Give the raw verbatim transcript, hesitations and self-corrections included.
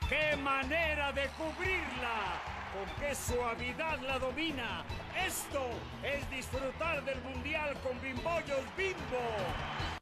¡Qué manera de cubrirla! ¡Con qué suavidad la domina! Esto es disfrutar del Mundial con Bimbollos Bimbo.